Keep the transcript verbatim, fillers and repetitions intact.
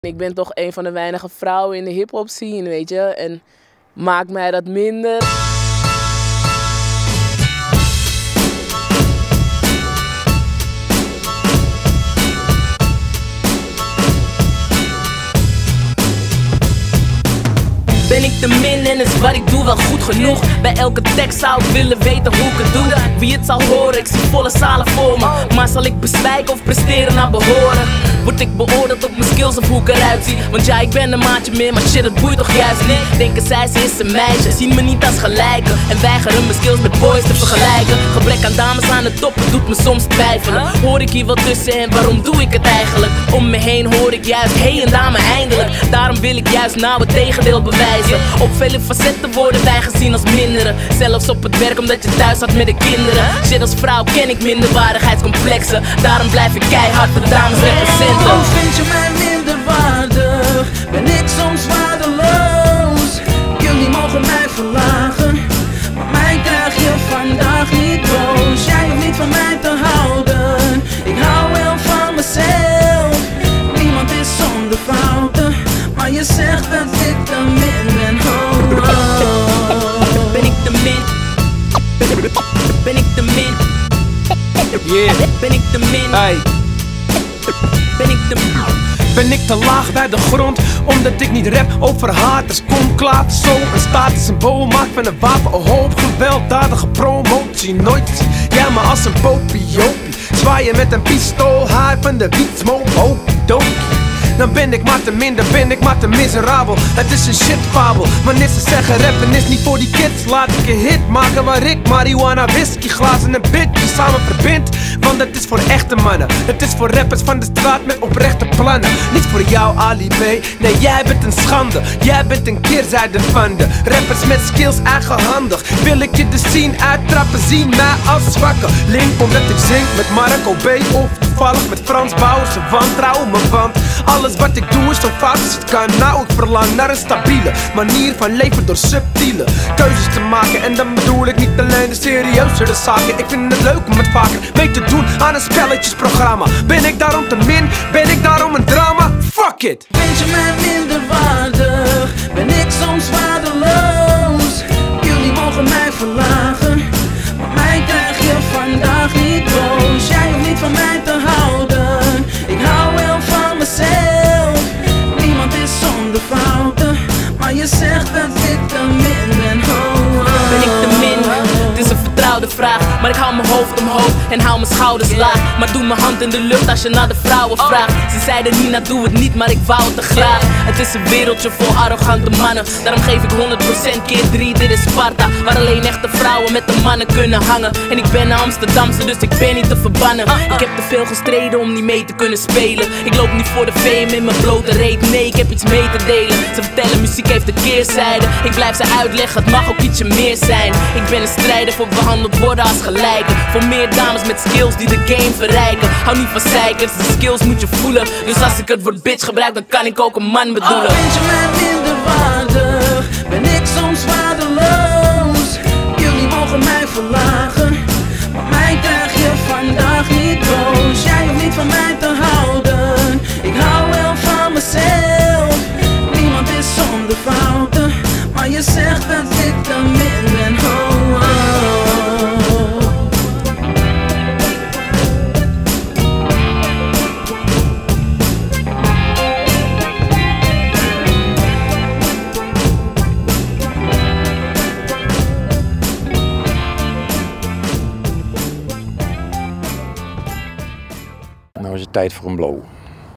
Ik ben toch een van de weinige vrouwen in de hip-hop scene, weet je, en maakt mij dat minder. Ben ik te min en is wat ik doe wel goed genoeg? Bij elke tekst zou ik willen weten hoe ik het doe. Wie het zal horen, ik zie volle zalen voor me. Maar zal ik bezwijken of presteren naar behoren? Word ik beoordeeld op mijn skills of hoe ik eruit zie? Want ja, ik ben een maatje meer, maar shit, dat boeit toch juist niet? Denken zij, ze is een meisje, zien me niet als gelijke. En weigeren mijn skills met boys te vergelijken. Gebrek aan dames aan de top, het doet me soms twijfelen. Hoor ik hier wat tussen en waarom doe ik het eigenlijk? Om me heen hoor ik juist, hey en dame eindelijk. Daarom wil ik juist nou het tegendeel bewijzen. Op vele facetten worden wij gezien als minderen. Zelfs op het werk omdat je thuis zat met de kinderen. Shit, als vrouw ken ik minderwaardigheidscomplexen. Daarom blijf ik keihard voor dames representen. Oh, vind je mij minderwaardig? Ben ik soms waardeloos? Jullie mogen mij verlagen, maar mij krijg je vandaag niet boos. Jij hoeft niet van mij te houden, ik hou wel van mezelf. Niemand is zonder fouten, maar je zegt dat ik te min ben. Oh, oh. Ben ik te min? Ben ik te min? Yeah. Ben ik te min? Hey. Ben ik te min? Ben ik te laag bij de grond, omdat ik niet rap over haters. Kom klaar, zo een statussymbool maakt van een wapen een hoop gewelddadige promotie. Nooit zie jij me als een popiopie, zwaaien met een pistool, haar van de wietsmoop, okidokkie. Dan ben ik maar te minder, ben ik maar te miserabel. Het is een shitfabel, wanneer ze zeggen rappen is niet voor die kids. Laat ik een hit maken waar ik marihuana, whisky, glazen en bitches samen verbind. Want het is voor echte mannen, het is voor rappers van de straat met oprechte plannen. Niet voor jou Ali B, nee jij bent een schande. Jij bent een keerzijde van de rappers met skills eigenhandig. Wil ik je de scene uittrappen, zie mij als zwakke link. Omdat ik zing met Marco B of toevallig met Frans Bauer. Ze wantrouwen me, want alles wat ik doe is zo fout als het kan. Nou, ik verlang naar een stabiele manier van leven door subtiele keuzes te maken. En dan bedoel ik niet alleen de serieuzere zaken. Ik vind het leuk om het vaker mee te doen aan een spelletjesprogramma. Ben ik daarom te min? Ben ik daarom een drama? Fuck it! Vind je mij minderwaardig? Ben ik soms waardeloos? Jullie mogen mij verlagen, maar mij krijg je vandaag niet boos. Jij hoeft niet van mij te houden, ik hou wel van mezelf. Niemand is zonder fouten, maar je zegt dat ik te min ben. Oh, oh. Ben ik te min? Het is een vertrouwde vraag, maar ik hou mijn hoofd omhoog en hou mijn schouders laag. Maar doe mijn hand in de lucht als je naar de vrouwen vraagt. Ze zeiden Nina doe het niet, maar ik wou het te graag. Het is een wereldje vol arrogante mannen, daarom geef ik honderd procent keer drie. Dit is Sparta, waar alleen echte vrouwen met de mannen kunnen hangen. En ik ben een Amsterdamse, dus ik ben niet te verbannen. Ik heb te veel gestreden om niet mee te kunnen spelen. Ik loop niet voor de fame in mijn blote reet, nee ik heb iets mee te delen. Ze vertellen muziek heeft de keerzijde, ik blijf ze uitleggen, het mag ook ietsje meer zijn. Ik ben een strijder voor behandeld worden als gelijken. Voor meer dames met skills die de game verrijken. Hou niet van zeikers, de skills moet je voelen. Dus als ik het woord bitch gebruik, dan kan ik ook een man bedoelen. Oh, vind je mij minderwaardig? Ben ik soms waardeloos? Jullie mogen mij verlagen, maar mij krijg je vandaag niet boos. Jij hoeft niet van mij te houden, ik hou wel van mezelf. Niemand is zonder fouten, maar je zegt dat ik te min ben. Oh, oh. Nou is het tijd voor een blow.